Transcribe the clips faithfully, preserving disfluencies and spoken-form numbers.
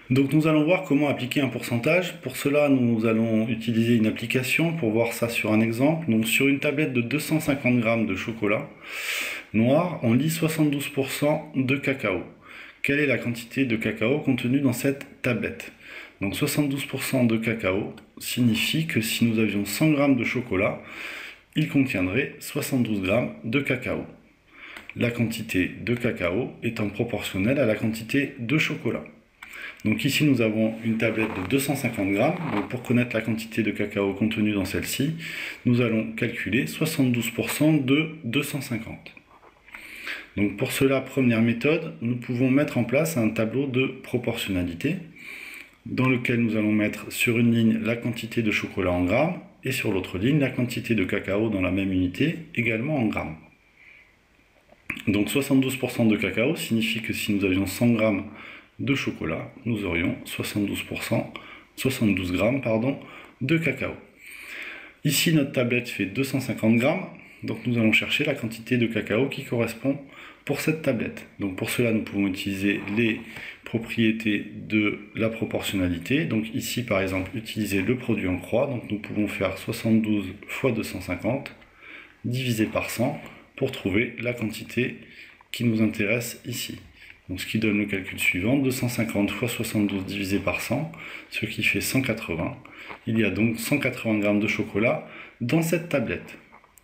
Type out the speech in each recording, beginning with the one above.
Donc nous allons voir comment appliquer un pourcentage. Pour cela, nous allons utiliser une application pour voir ça sur un exemple. Donc sur une tablette de deux cent cinquante grammes de chocolat noir, on lit soixante-douze pour cent de cacao. Quelle est la quantité de cacao contenue dans cette tablette? Donc soixante-douze pour cent de cacao signifie que si nous avions cent grammes de chocolat, il contiendrait soixante-douze grammes de cacao. La quantité de cacao étant proportionnelle à la quantité de chocolat. Donc ici nous avons une tablette de deux cent cinquante grammes. Donc pour connaître la quantité de cacao contenue dans celle-ci, nous allons calculer soixante-douze pour cent de deux cent cinquante. Donc pour cela, première méthode, nous pouvons mettre en place un tableau de proportionnalité dans lequel nous allons mettre sur une ligne la quantité de chocolat en grammes et sur l'autre ligne la quantité de cacao dans la même unité également en grammes. Donc soixante-douze pour cent de cacao signifie que si nous avions cent grammes de chocolat, nous aurions soixante-douze pour cent, soixante-douze grammes pardon, de cacao. Ici notre tablette fait deux cent cinquante grammes, donc nous allons chercher la quantité de cacao qui correspond pour cette tablette. Donc pour cela nous pouvons utiliser les propriétés de la proportionnalité. Donc ici par exemple utiliser le produit en croix, donc nous pouvons faire soixante-douze fois deux cent cinquante divisé par cent pour trouver la quantité qui nous intéresse ici. Donc ce qui donne le calcul suivant, deux cent cinquante fois soixante-douze divisé par cent, ce qui fait cent quatre-vingts. Il y a donc cent quatre-vingts grammes de chocolat dans cette tablette.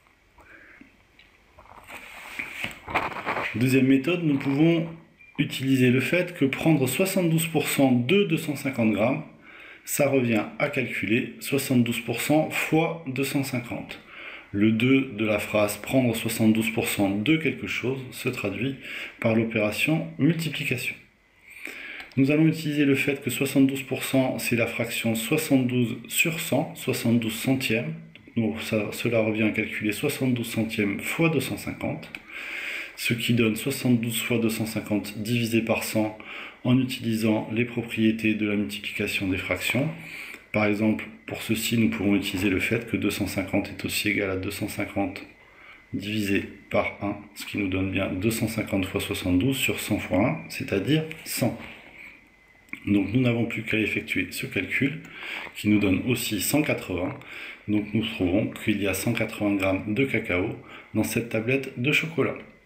Deuxième méthode, nous pouvons utiliser le fait que prendre soixante-douze pour cent de deux cent cinquante grammes, ça revient à calculer soixante-douze pour cent fois deux cent cinquante. Le deux de la phrase « prendre soixante-douze pour cent de quelque chose » se traduit par l'opération multiplication. Nous allons utiliser le fait que soixante-douze pour cent c'est la fraction soixante-douze sur cent, soixante-douze centièmes. Donc ça, cela revient à calculer soixante-douze centièmes fois deux cent cinquante, ce qui donne soixante-douze fois deux cent cinquante divisé par cent en utilisant les propriétés de la multiplication des fractions. Par exemple, pour ceci, nous pouvons utiliser le fait que deux cent cinquante est aussi égal à deux cent cinquante divisé par un, ce qui nous donne bien deux cent cinquante fois soixante-douze sur cent fois un, c'est-à-dire cent. Donc nous n'avons plus qu'à effectuer ce calcul, qui nous donne aussi cent quatre-vingts. Donc nous trouvons qu'il y a cent quatre-vingts grammes de cacao dans cette tablette de chocolat.